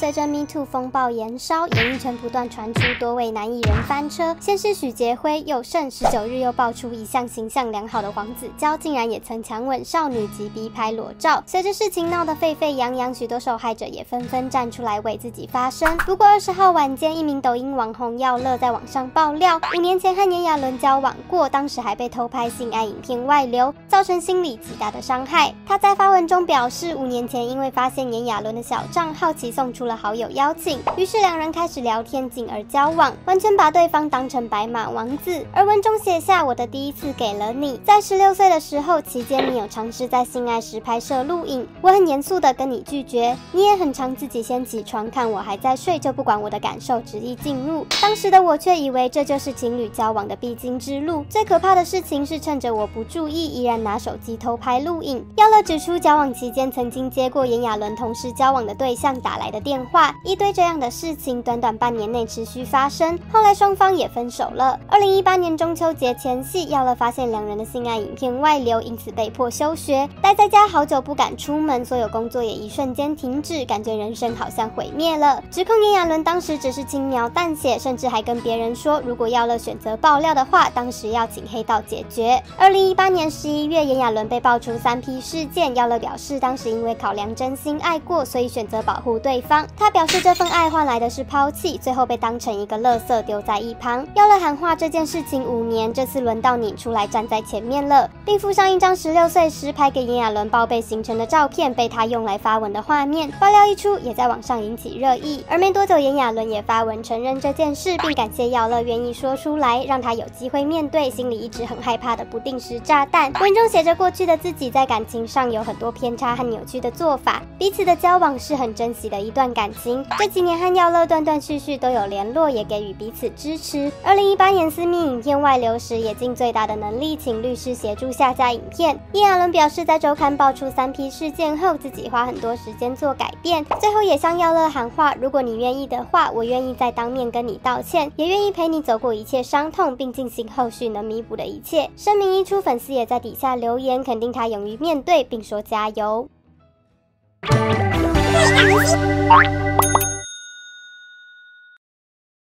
随着 Me Too 风暴延烧，演艺圈不断传出多位男艺人翻车。先是许杰辉、佑胜，19日又爆出一向形象良好的黄子佼，竟然也曾强吻少女及逼拍裸照。随着事情闹得沸沸扬扬，许多受害者也纷纷站出来为自己发声。不过20号晚间，一名抖音网红耀乐在网上爆料，5年前和炎亚纶交往过，当时还被偷拍性爱影片外流，造成心理极大的伤害。他在发文中表示，5年前因为发现炎亚纶的小账号，其送出了好友邀请，于是两人开始聊天，进而交往，完全把对方当成白马王子。而文中写下：我的第一次给了你，在16岁的时候，期间你有尝试在性爱时拍摄录影，我很严肃的跟你拒绝，你也很常自己先起床，看我还在睡就不管我的感受，执意进入。当时的我却以为这就是情侣交往的必经之路。最可怕的事情是趁着我不注意，依然拿手机偷拍录影。耀乐指出，交往期间曾经接过炎亚纶同时交往的对象打来的电话，一堆这样的事情短短半年内持续发生，后来双方也分手了。2018年中秋节前夕，耀乐发现两人的性爱影片外流，因此被迫休学，待在家好久不敢出门，所有工作也一瞬间停止，感觉人生好像毁灭了。指控炎亚纶当时只是轻描淡写，甚至还跟别人说，如果耀乐选择爆料的话，当时要请黑道解决。2018年11月，炎亚纶被爆出3P 事件，耀乐表示当时因为考量真心爱过，所以选择保护对方。他表示这份爱换来的是抛弃，最后被当成一个垃圾丢在一旁。耀乐喊话这件事情5年，这次轮到你出来站在前面了，并附上一张16岁时拍给炎亚纶报备行程的照片，被他用来发文的画面。爆料一出，也在网上引起热议。而没多久，炎亚纶也发文承认这件事，并感谢耀乐愿意说出来，让他有机会面对心里一直很害怕的不定时炸弹。文中写着，过去的自己在感情上有很多偏差和扭曲的做法，彼此的交往是很珍惜的一段感情。这几年和耀乐断断续续都有联络，也给予彼此支持。2018年私密影片外流时，也尽最大的能力请律师协助下架影片。炎亚纶表示，在周刊爆出3P 事件后，自己花很多时间做改变，最后也向耀乐喊话，如果你愿意的话，我愿意再当面跟你道歉，也愿意陪你走过一切伤痛，并进行后续能弥补的一切。声明一出，粉丝也在底下留言肯定他勇于面对，并说加油。